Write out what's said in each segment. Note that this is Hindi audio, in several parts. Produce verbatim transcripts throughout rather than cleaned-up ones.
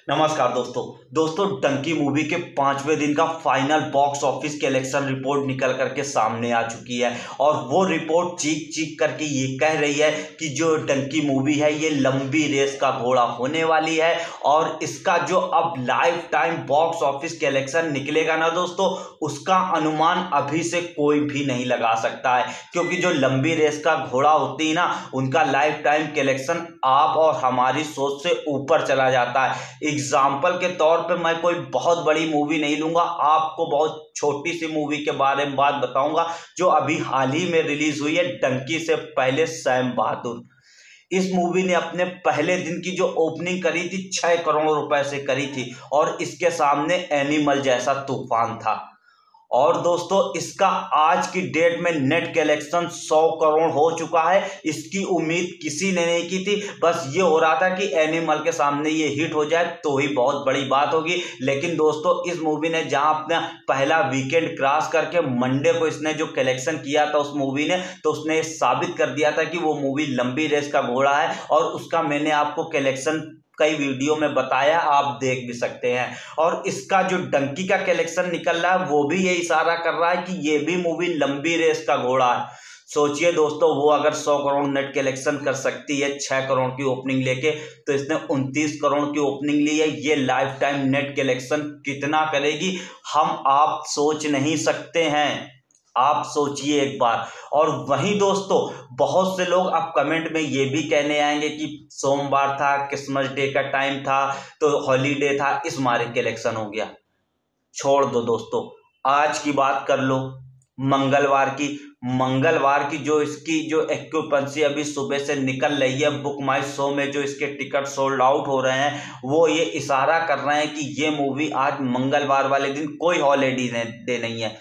नमस्कार दोस्तों दोस्तों डंकी मूवी के पांचवें दिन का final box office collection report निकल करके सामने आ चुकी है और वो रिपोर्ट चीख चीख करके ये कह रही है कि जो डंकी मूवी है ये लंबी रेस का घोड़ा होने वाली है और इसका जो अब lifetime box office collection निकलेगा ना दोस्तों, उसका अनुमान अभी से कोई भी नहीं लगा सकता है, क्योंकि जो लंबी रेस का घोड़ा होती है ना, उनका लाइफ टाइम कलेक्शन आप और हमारी सोच से ऊपर चला जाता है। एग्जाम्पल के तौर पे मैं कोई बहुत बड़ी मूवी नहीं लूंगा, आपको बहुत छोटी सी मूवी के बारे में बात बताऊंगा जो अभी हाल ही में रिलीज हुई है, डंकी से पहले सैम बहादुर। इस मूवी ने अपने पहले दिन की जो ओपनिंग करी थी छह करोड़ रुपए से करी थी और इसके सामने एनिमल जैसा तूफान था। और दोस्तों इसका आज की डेट में नेट कलेक्शन सौ करोड़ हो चुका है। इसकी उम्मीद किसी ने नहीं की थी, बस ये हो रहा था कि एनिमल के सामने ये हिट हो जाए तो ही बहुत बड़ी बात होगी। लेकिन दोस्तों इस मूवी ने जहां अपना पहला वीकेंड क्रॉस करके मंडे को इसने जो कलेक्शन किया था उस मूवी ने, तो उसने साबित कर दिया था कि वो मूवी लंबी रेस का घोड़ा है और उसका मैंने आपको कलेक्शन कई वीडियो में बताया, आप देख भी सकते हैं। और इसका जो डंकी का कलेक्शन निकल रहा है वो भी ये इशारा कर रहा है कि ये भी मूवी लंबी रेस का घोड़ा है। सोचिए दोस्तों, वो अगर सौ करोड़ नेट कलेक्शन कर सकती है छह करोड़ की ओपनिंग लेके, तो इसने उनतीस करोड़ की ओपनिंग ली है। ये लाइफ टाइम नेट कलेक्शन कितना करेगी हम आप सोच नहीं सकते हैं, आप सोचिए एक बार। और वहीं दोस्तों बहुत से लोग अब कमेंट में ये भी कहने आएंगे कि सोमवार था, क्रिसमस डे का टाइम था, तो हॉलीडे था, इस मारे कलेक्शन हो गया। छोड़ दो दोस्तों, आज की बात कर लो मंगलवार की। मंगलवार की जो इसकी जो एक्यूपेंसी अभी सुबह से निकल रही है बुक माई शो में, जो इसके टिकट सोल्ड आउट हो रहे हैं, वो ये इशारा कर रहे हैं कि ये मूवी आज मंगलवार वाले दिन कोई हॉलीडे डे नहीं है,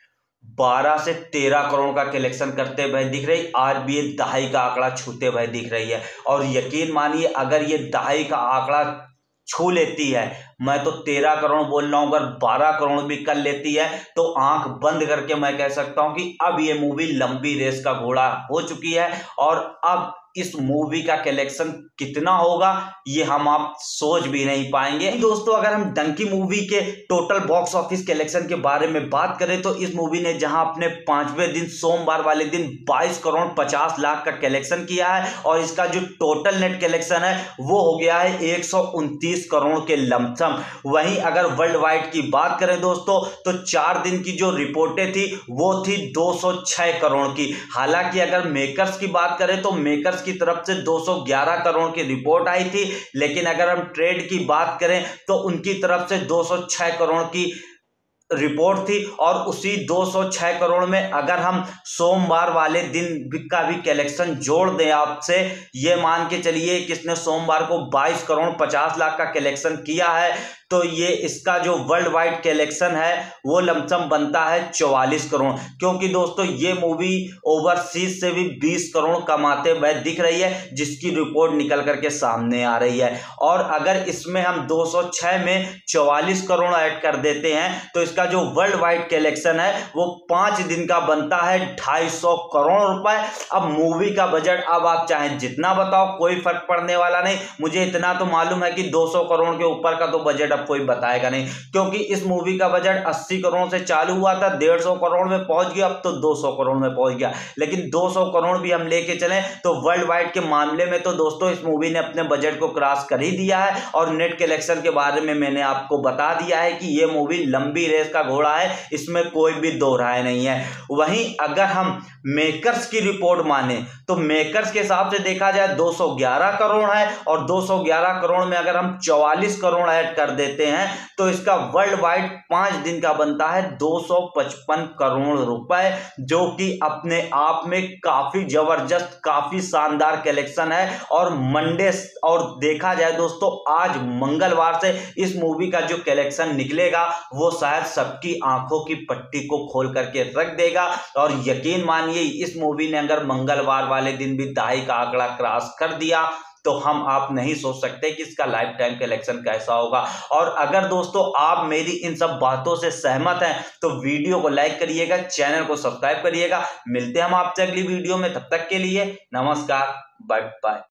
बारह से तेरह करोड़ का कलेक्शन करते हुए दिख रही। आज भी ये दहाई का आंकड़ा छूते हुए दिख रही है और यकीन मानिए अगर ये दहाई का आंकड़ा छू लेती है, मैं तो तेरह करोड़ बोल रहा हूं, अगर बारह करोड़ भी कर लेती है तो आंख बंद करके मैं कह सकता हूं कि अब ये मूवी लंबी रेस का घोड़ा हो चुकी है। और अब इस मूवी का कलेक्शन कितना होगा ये हम आप सोच भी नहीं पाएंगे। दोस्तों अगर हम डंकी मूवी के टोटल बॉक्स ऑफिस कलेक्शन के बारे में बात करें तो इस मूवी ने जहां अपने पांचवें दिन सोमवार वाले दिन बाईस करोड़ पचास लाख का कलेक्शन किया है और इसका जो टोटल नेट कलेक्शन है वो हो गया है एक सौ उनतीस करोड़ के लमसम। वहीं अगर वर्ल्ड वाइड की बात करें दोस्तों तो चार दिन की जो रिपोर्टें थी वो थी दो सौ छह करोड़ की। हालांकि अगर मेकर्स की बात करें तो मेकर्स की तरफ से दो सौ ग्यारह करोड़ की रिपोर्ट आई थी, लेकिन अगर हम ट्रेड की बात करें तो उनकी तरफ से दो सौ छह करोड़ की रिपोर्ट थी। और उसी दो सौ छह करोड़ में अगर हम सोमवार वाले दिन का भी कलेक्शन जोड़ दें आपसे, ये मान के चलिए किसने सोमवार को बाईस करोड़ पचास लाख का कलेक्शन किया है, तो ये इसका जो वर्ल्ड वाइड कलेक्शन है वो लमसम बनता है चौवालीस करोड़। क्योंकि दोस्तों ये मूवी ओवरसीज से भी बीस करोड़ कमाते हुए दिख रही है, जिसकी रिपोर्ट निकल करके सामने आ रही है। और अगर इसमें हम दो सौ छह में चौवालीस करोड़ ऐड कर देते हैं तो इसका जो वर्ल्ड वाइड कलेक्शन है वो पांच दिन का बनता है ढाई सौ करोड़ रुपए। अब मूवी का बजट अब आप चाहे जितना बताओ कोई फर्क पड़ने वाला नहीं। मुझे इतना तो मालूम है कि दो सौ करोड़ के ऊपर का तो बजट कोई बताएगा नहीं, क्योंकि इस मूवी का बजट अस्सी करोड़ से चालू हुआ था, डेढ़ सौ करोड़ में पहुंच गया, अब तो दो सौ करोड़ में पहुंच गया। लेकिन दो सौ करोड़ भी हम लेके चलें तो वर्ल्ड वाइड के मामले में तो दोस्तों इस मूवी ने अपने बजट को क्रॉस कर ही दिया है। और नेट कलेक्शन के बारे में मैंने आपको बता दिया है कि यह मूवी लंबी रेस का घोड़ा है, इसमें कोई भी दो राय नहीं है। वहीं अगर हम मेकर्स की रिपोर्ट माने तो मेकर्स के हिसाब से देखा जाए दो सौ ग्यारह करोड़ है और दो सौ ग्यारह करोड़ में अगर हम चौवालीस करोड़ ऐड कर देते हैं तो इसका वर्ल्ड वाइड पांच दिन का बनता है दो सौ पचपन करोड़ रुपए, जो कि अपने आप में काफी जबरदस्त काफी शानदार कलेक्शन है। और मंडे और देखा जाए दोस्तों आज मंगलवार से इस मूवी का जो कलेक्शन निकलेगा वो शायद सबकी आंखों की पट्टी को खोल करके रख देगा। और यकीन मानिए इस मूवी ने अगर मंगलवार वाले दिन भी दहाई का आंकड़ा क्रॉस कर दिया तो हम आप नहीं सोच सकते कि इसका लाइफ टाइम कलेक्शन कैसा होगा। और अगर दोस्तों आप मेरी इन सब बातों से सहमत हैं तो वीडियो को लाइक करिएगा, चैनल को सब्सक्राइब करिएगा। मिलते हैं हम आपसे अगली वीडियो में, तब तक के लिए नमस्कार, बाय बाय।